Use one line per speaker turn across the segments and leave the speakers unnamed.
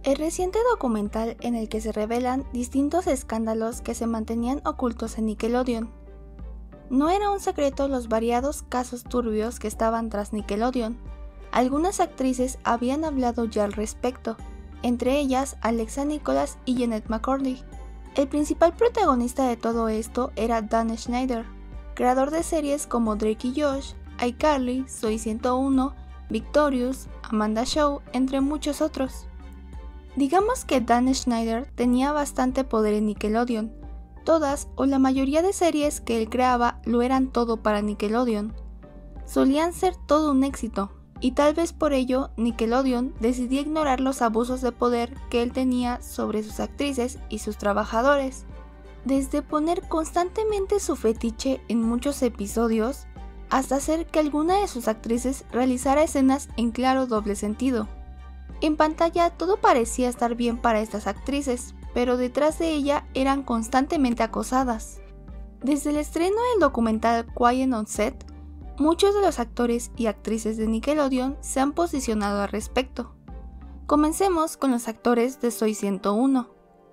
El reciente documental en el que se revelan distintos escándalos que se mantenían ocultos en Nickelodeon. No era un secreto los variados casos turbios que estaban tras Nickelodeon. Algunas actrices habían hablado ya al respecto, entre ellas Alexa Nikolas y Jennette McCurdy. El principal protagonista de todo esto era Dan Schneider, creador de series como Drake y Josh, iCarly, Soy 101, Victorious, Amanda Show, entre muchos otros. Digamos que Dan Schneider tenía bastante poder en Nickelodeon. Todas o la mayoría de series que él creaba lo eran todo para Nickelodeon. Solían ser todo un éxito, y tal vez por ello Nickelodeon decidió ignorar los abusos de poder que él tenía sobre sus actrices y sus trabajadores. Desde poner constantemente su fetiche en muchos episodios, hasta hacer que alguna de sus actrices realizara escenas en claro doble sentido. En pantalla todo parecía estar bien para estas actrices, pero detrás de ella eran constantemente acosadas. Desde el estreno del documental Quiet on Set, muchos de los actores y actrices de Nickelodeon se han posicionado al respecto. Comencemos con los actores de Soy 101.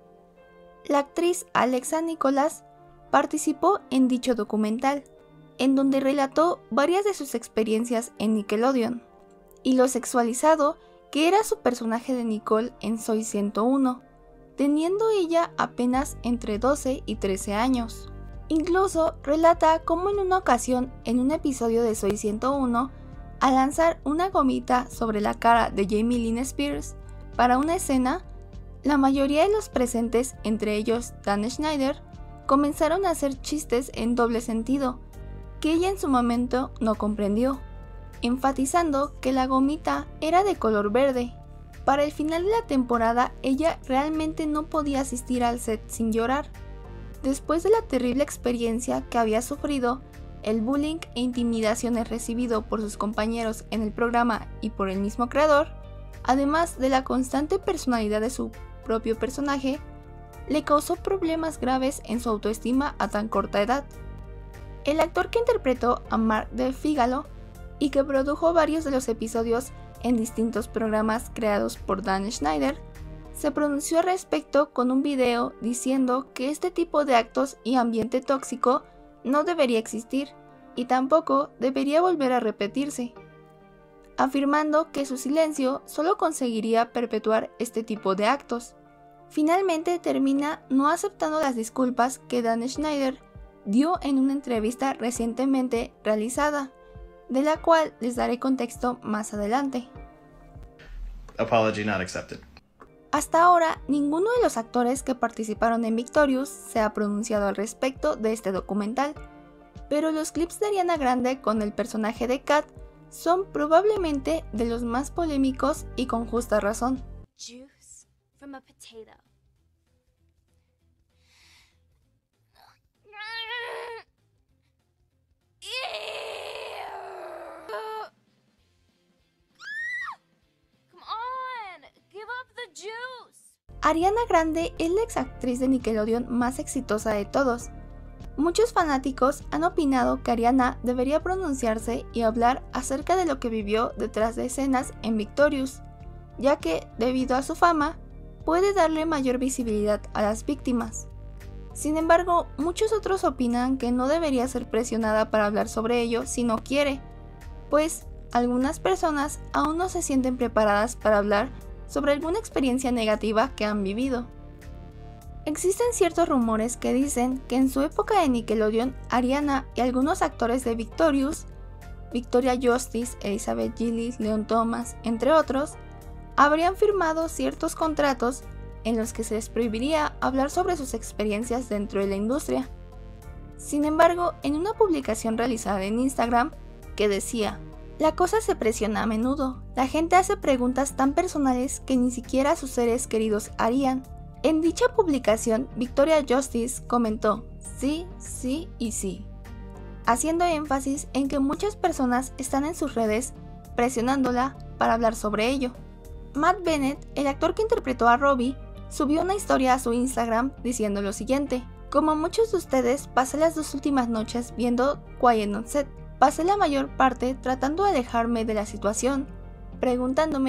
La actriz Alexa Nikolas participó en dicho documental, en donde relató varias de sus experiencias en Nickelodeon, y lo sexualizado que era su personaje de Nicole en Soy 101, teniendo ella apenas entre 12 y 13 años. Incluso relata cómo en una ocasión, en un episodio de Soy 101, al lanzar una gomita sobre la cara de Jamie Lynn Spears para una escena, la mayoría de los presentes, entre ellos Dan Schneider, comenzaron a hacer chistes en doble sentido, que ella en su momento no comprendió, enfatizando que la gomita era de color verde. Para el final de la temporada, ella realmente no podía asistir al set sin llorar. Después de la terrible experiencia que había sufrido, el bullying e intimidaciones recibido por sus compañeros en el programa y por el mismo creador, además de la constante personalidad de su propio personaje, le causó problemas graves en su autoestima a tan corta edad. El actor que interpretó a Mark Del Figalo y que produjo varios de los episodios en distintos programas creados por Dan Schneider, se pronunció al respecto con un video diciendo que este tipo de actos y ambiente tóxico no debería existir y tampoco debería volver a repetirse, afirmando que su silencio solo conseguiría perpetuar este tipo de actos. Finalmente termina no aceptando las disculpas que Dan Schneider dio en una entrevista recientemente realizada, de la cual les daré contexto más adelante.
Apology not accepted.
Hasta ahora, ninguno de los actores que participaron en Victorious se ha pronunciado al respecto de este documental, pero los clips de Ariana Grande con el personaje de Kat son probablemente de los más polémicos y con justa razón.
Juice from a potato.
Ariana Grande es la exactriz de Nickelodeon más exitosa de todos. Muchos fanáticos han opinado que Ariana debería pronunciarse y hablar acerca de lo que vivió detrás de escenas en Victorious, ya que, debido a su fama, puede darle mayor visibilidad a las víctimas. Sin embargo, muchos otros opinan que no debería ser presionada para hablar sobre ello si no quiere, pues algunas personas aún no se sienten preparadas para hablar sobre alguna experiencia negativa que han vivido. Existen ciertos rumores que dicen que en su época de Nickelodeon, Ariana y algunos actores de Victorious, Victoria Justice, Elizabeth Gillies, Leon Thomas, entre otros, habrían firmado ciertos contratos en los que se les prohibiría hablar sobre sus experiencias dentro de la industria. Sin embargo, en una publicación realizada en Instagram que decía: "La cosa se presiona a menudo, la gente hace preguntas tan personales que ni siquiera sus seres queridos harían". En dicha publicación, Victoria Justice comentó: "Sí, sí y sí", haciendo énfasis en que muchas personas están en sus redes presionándola para hablar sobre ello. Matt Bennett, el actor que interpretó a Robbie, subió una historia a su Instagram diciendo lo siguiente: "Como muchos de ustedes, pasé las 2 últimas noches viendo Quiet on Set. Pasé la mayor parte tratando de alejarme de la situación, preguntándome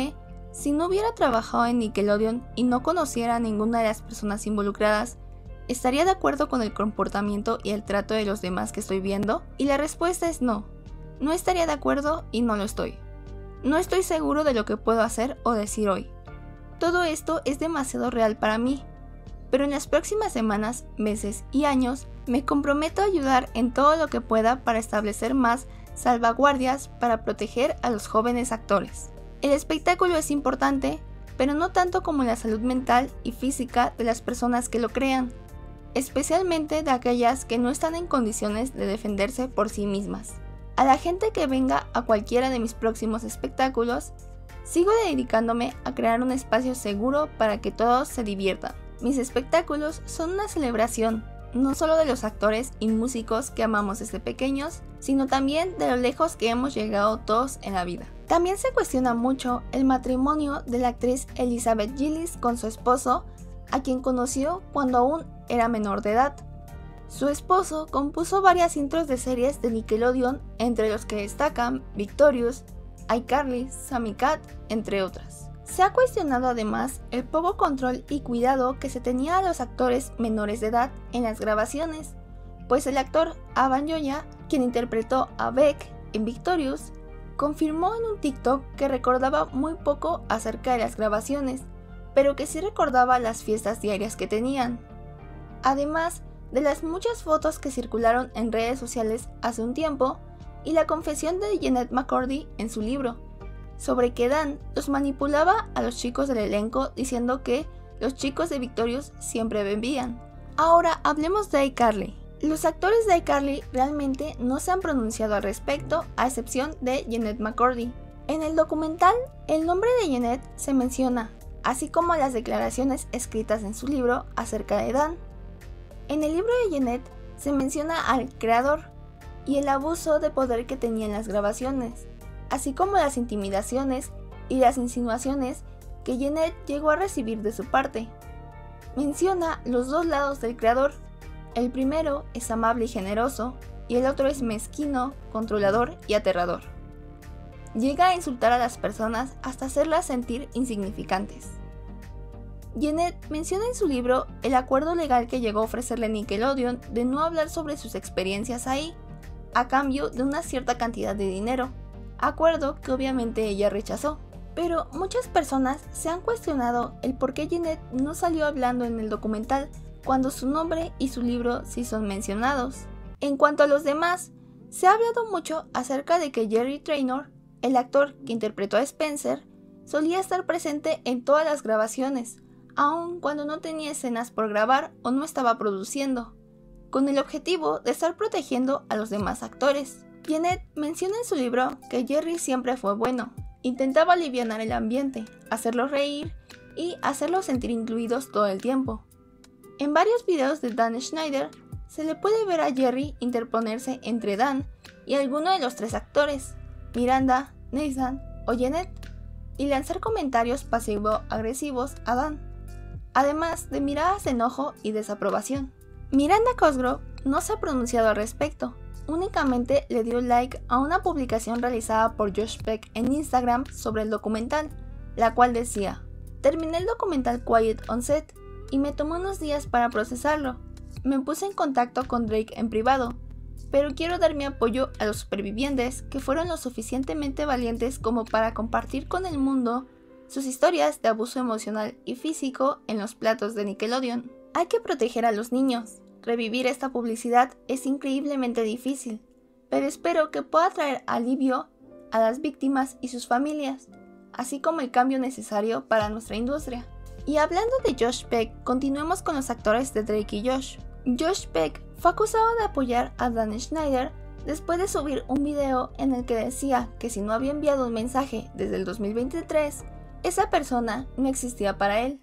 Si no hubiera trabajado en Nickelodeon y no conociera a ninguna de las personas involucradas, ¿estaría de acuerdo con el comportamiento y el trato de los demás que estoy viendo? Y la respuesta es no. No estaría de acuerdo y no lo estoy. No estoy seguro de lo que puedo hacer o decir hoy. Todo esto es demasiado real para mí, pero en las próximas semanas, meses y años me comprometo a ayudar en todo lo que pueda para establecer más salvaguardias para proteger a los jóvenes actores. El espectáculo es importante, pero no tanto como la salud mental y física de las personas que lo crean, especialmente de aquellas que no están en condiciones de defenderse por sí mismas. A la gente que venga a cualquiera de mis próximos espectáculos, sigo dedicándome a crear un espacio seguro para que todos se diviertan. Mis espectáculos son una celebración, no solo de los actores y músicos que amamos desde pequeños, sino también de lo lejos que hemos llegado todos en la vida. También se cuestiona mucho el matrimonio de la actriz Elizabeth Gillies con su esposo, a quien conoció cuando aún era menor de edad. Su esposo compuso varias intros de series de Nickelodeon, entre los que destacan Victorious, iCarly, Sammy Cat, entre otras. Se ha cuestionado además el poco control y cuidado que se tenía a los actores menores de edad en las grabaciones, pues el actor Avan Joya, quien interpretó a Beck en Victorious, confirmó en un TikTok que recordaba muy poco acerca de las grabaciones, pero que sí recordaba las fiestas diarias que tenían. Además de las muchas fotos que circularon en redes sociales hace un tiempo, y la confesión de Jennette McCurdy en su libro, sobre que Dan los manipulaba a los chicos del elenco diciendo que los chicos de Victorious siempre bebían. Ahora hablemos de iCarly. Los actores de iCarly realmente no se han pronunciado al respecto, a excepción de Jennette McCurdy. En el documental, el nombre de Jennette se menciona, así como las declaraciones escritas en su libro acerca de Dan. En el libro de Jennette se menciona al creador y el abuso de poder que tenía en las grabaciones, así como las intimidaciones y las insinuaciones que Jennette llegó a recibir de su parte. Menciona los dos lados del creador. El primero es amable y generoso, y el otro es mezquino, controlador y aterrador. Llega a insultar a las personas hasta hacerlas sentir insignificantes. Jennette menciona en su libro el acuerdo legal que llegó a ofrecerle Nickelodeon de no hablar sobre sus experiencias ahí, a cambio de una cierta cantidad de dinero, acuerdo que obviamente ella rechazó. Pero muchas personas se han cuestionado el por qué Jennette no salió hablando en el documental cuando su nombre y su libro sí son mencionados. En cuanto a los demás, se ha hablado mucho acerca de que Jerry Trainor, el actor que interpretó a Spencer, solía estar presente en todas las grabaciones, aun cuando no tenía escenas por grabar o no estaba produciendo, con el objetivo de estar protegiendo a los demás actores. Jennette menciona en su libro que Jerry siempre fue bueno, intentaba alivianar el ambiente, hacerlos reír y hacerlos sentir incluidos todo el tiempo. En varios videos de Dan Schneider se le puede ver a Jerry interponerse entre Dan y alguno de los tres actores, Miranda, Nathan o Jennette, y lanzar comentarios pasivo-agresivos a Dan, además de miradas de enojo y desaprobación. Miranda Cosgrove no se ha pronunciado al respecto, únicamente le dio like a una publicación realizada por Josh Peck en Instagram sobre el documental, la cual decía: terminé el documental Quiet on Set y me tomó unos días para procesarlo. Me puse en contacto con Drake en privado, pero quiero dar mi apoyo a los supervivientes que fueron lo suficientemente valientes como para compartir con el mundo sus historias de abuso emocional y físico en los platos de Nickelodeon. Hay que proteger a los niños. Revivir esta publicidad es increíblemente difícil, pero espero que pueda traer alivio a las víctimas y sus familias, así como el cambio necesario para nuestra industria. Y hablando de Josh Peck, continuemos con los actores de Drake y Josh. Josh Peck fue acusado de apoyar a Dan Schneider después de subir un video en el que decía que si no había enviado un mensaje desde el 2023, esa persona no existía para él.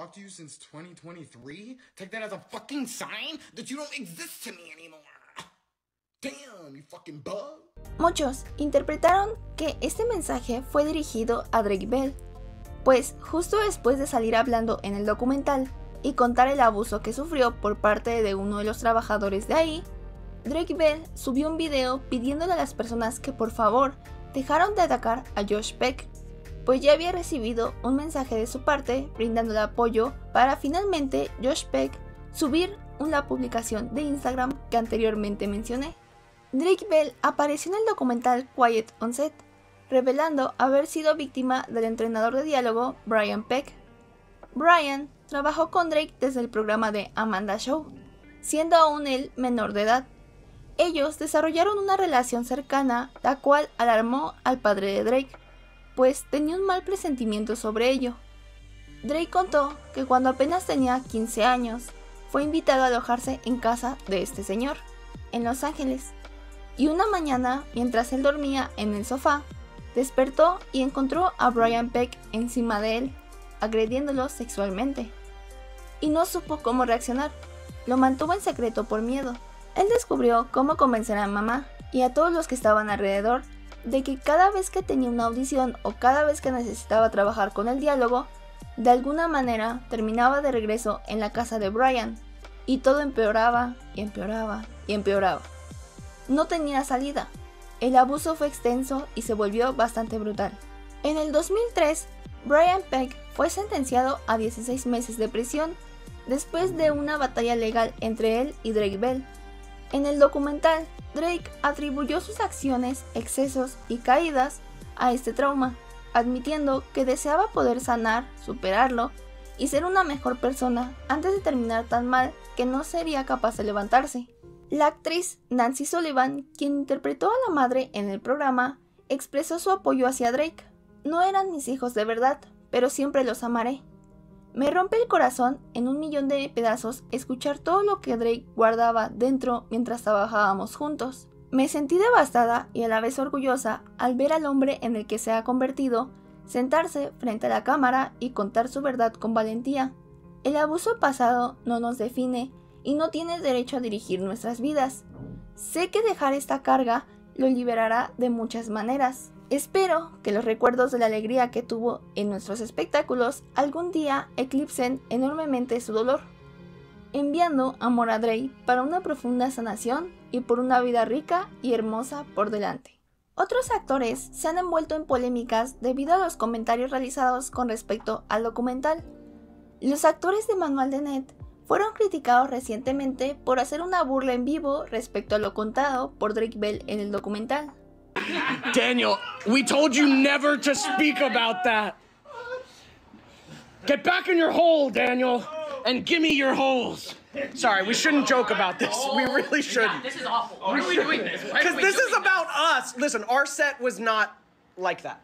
Muchos interpretaron que este mensaje fue dirigido a Drake Bell, pues justo después de salir hablando en el documental y contar el abuso que sufrió por parte de uno de los trabajadores de ahí, Drake Bell subió un video pidiéndole a las personas que por favor dejaran de atacar a Josh Peck. pues ya había recibido un mensaje de su parte brindándole apoyo para finalmente Josh Peck subir una publicación de Instagram que anteriormente mencioné. Drake Bell apareció en el documental Quiet on Set, revelando haber sido víctima del entrenador de diálogo Brian Peck. Brian trabajó con Drake desde el programa de Amanda Show, siendo aún él menor de edad. Ellos desarrollaron una relación cercana, la cual alarmó al padre de Drake, pues tenía un mal presentimiento sobre ello. Drake contó que cuando apenas tenía 15 años, fue invitado a alojarse en casa de este señor, en Los Ángeles, y una mañana, mientras él dormía en el sofá, despertó y encontró a Brian Peck encima de él, agrediéndolo sexualmente. Y no supo cómo reaccionar, lo mantuvo en secreto por miedo. Él descubrió cómo convencer a mamá y a todos los que estaban alrededor de que cada vez que tenía una audición o cada vez que necesitaba trabajar con el diálogo, de alguna manera terminaba de regreso en la casa de Brian, y todo empeoraba y empeoraba y empeoraba. No tenía salida. El abuso fue extenso y se volvió bastante brutal. En el 2003, Brian Peck fue sentenciado a 16 meses de prisión después de una batalla legal entre él y Drake Bell. En el documental, Drake atribuyó sus acciones, excesos y caídas a este trauma, admitiendo que deseaba poder sanar, superarlo y ser una mejor persona antes de terminar tan mal que no sería capaz de levantarse. La actriz Nancy Sullivan, quien interpretó a la madre en el programa, expresó su apoyo hacia Drake. No eran mis hijos de verdad, pero siempre los amaré. Me rompe el corazón en 1.000.000 de pedazos escuchar todo lo que Drake guardaba dentro mientras trabajábamos juntos. Me sentí devastada y a la vez orgullosa al ver al hombre en el que se ha convertido sentarse frente a la cámara y contar su verdad con valentía. El abuso pasado no nos define y no tiene derecho a dirigir nuestras vidas. Sé que dejar esta carga lo liberará de muchas maneras. Espero que los recuerdos de la alegría que tuvo en nuestros espectáculos algún día eclipsen enormemente su dolor, enviando amor a Drake para una profunda sanación y por una vida rica y hermosa por delante. Otros actores se han envuelto en polémicas debido a los comentarios realizados con respecto al documental. Los actores de Manual de Ned fueron criticados recientemente por hacer una burla en vivo respecto a lo contado por Drake Bell en el documental.
Daniel, we told you never to speak about that. Get back in your hole, Daniel, and give me your holes. Sorry, we shouldn't joke about this. We really shouldn't.
This is awful. Why are we doing this?
Because this is about us. Listen, our set was not like that.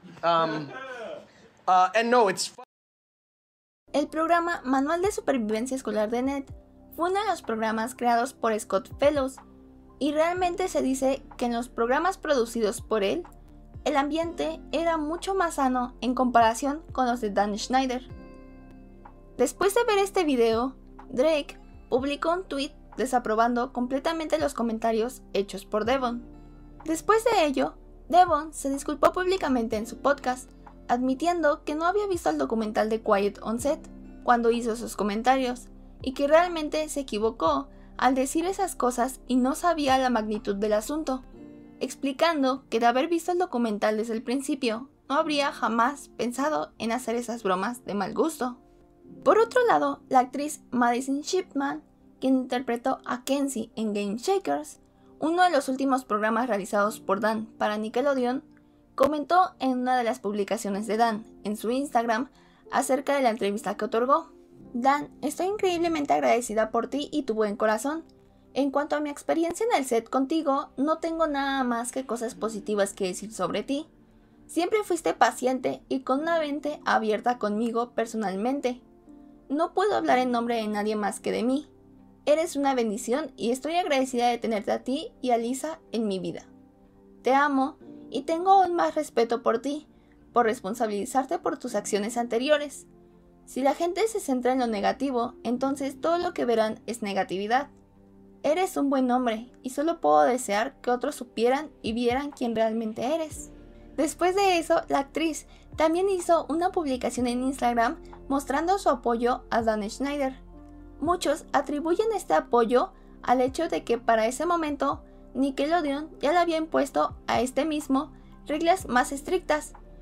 And no, it's...
El programa Manual de Supervivencia Escolar de Ned fue uno de los programas creados por Scott Fellows, y realmente se dice que en los programas producidos por él, el ambiente era mucho más sano en comparación con los de Dan Schneider. Después de ver este video, Drake publicó un tweet desaprobando completamente los comentarios hechos por Devon. Después de ello, Devon se disculpó públicamente en su podcast, admitiendo que no había visto el documental de Quiet on Set cuando hizo sus comentarios, y que realmente se equivocó al decir esas cosas y no sabía la magnitud del asunto, explicando que de haber visto el documental desde el principio, no habría jamás pensado en hacer esas bromas de mal gusto. Por otro lado, la actriz Madison Shipman, quien interpretó a Kenzie en Game Shakers, uno de los últimos programas realizados por Dan para Nickelodeon, comentó en una de las publicaciones de Dan en su Instagram acerca de la entrevista que otorgó. Dan, estoy increíblemente agradecida por ti y tu buen corazón. En cuanto a mi experiencia en el set contigo, no tengo nada más que cosas positivas que decir sobre ti. Siempre fuiste paciente y con una mente abierta conmigo personalmente. No puedo hablar en nombre de nadie más que de mí. Eres una bendición y estoy agradecida de tenerte a ti y a Lisa en mi vida. Te amo y tengo aún más respeto por ti, por responsabilizarte por tus acciones anteriores. Si la gente se centra en lo negativo, entonces todo lo que verán es negatividad. Eres un buen hombre y solo puedo desear que otros supieran y vieran quién realmente eres. Después de eso, la actriz también hizo una publicación en Instagram mostrando su apoyo a Dan Schneider. Muchos atribuyen este apoyo al hecho de que para ese momento Nickelodeon ya le había impuesto a este mismo reglas más estrictas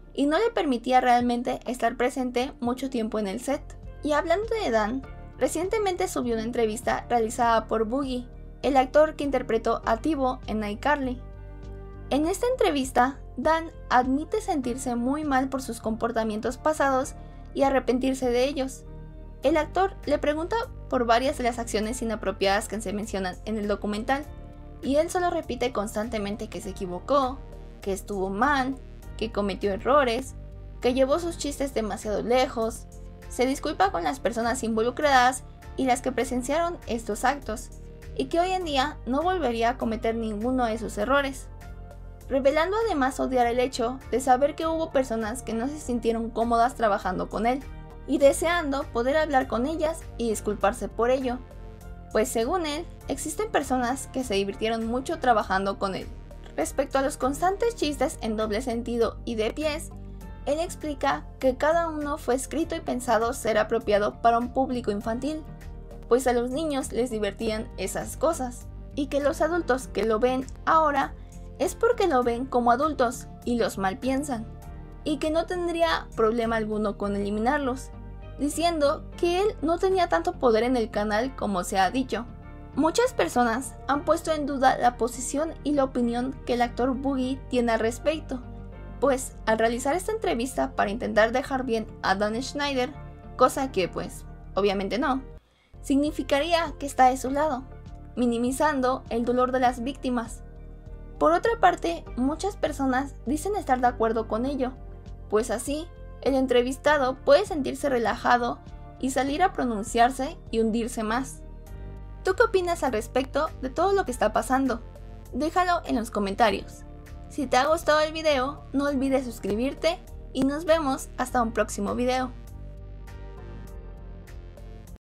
y no le permitía realmente estar presente mucho tiempo en el set. Y hablando de Dan, recientemente subió una entrevista realizada por Boogie, el actor que interpretó a T-Bo en iCarly. En esta entrevista, Dan admite sentirse muy mal por sus comportamientos pasados y arrepentirse de ellos. El actor le pregunta por varias de las acciones inapropiadas que se mencionan en el documental, y él solo repite constantemente que se equivocó, que estuvo mal, que cometió errores, que llevó sus chistes demasiado lejos, se disculpa con las personas involucradas y las que presenciaron estos actos, y que hoy en día no volvería a cometer ninguno de sus errores, revelando además odiar el hecho de saber que hubo personas que no se sintieron cómodas trabajando con él, y deseando poder hablar con ellas y disculparse por ello, pues según él, existen personas que se divirtieron mucho trabajando con él. Respecto a los constantes chistes en doble sentido y de pies, él explica que cada uno fue escrito y pensado ser apropiado para un público infantil, pues a los niños les divertían esas cosas, y que los adultos que lo ven ahora es porque lo ven como adultos y los mal piensan, y que no tendría problema alguno con eliminarlos, diciendo que él no tenía tanto poder en el canal como se ha dicho. Muchas personas han puesto en duda la posición y la opinión que el actor Boogie tiene al respecto, pues al realizar esta entrevista para intentar dejar bien a Dan Schneider, cosa que pues obviamente no, significaría que está de su lado, minimizando el dolor de las víctimas. Por otra parte, muchas personas dicen estar de acuerdo con ello, pues así el entrevistado puede sentirse relajado y salir a pronunciarse y hundirse más. ¿Tú qué opinas al respecto de todo lo que está pasando? Déjalo en los comentarios. Si te ha gustado el video, no olvides suscribirte y nos vemos hasta un próximo video.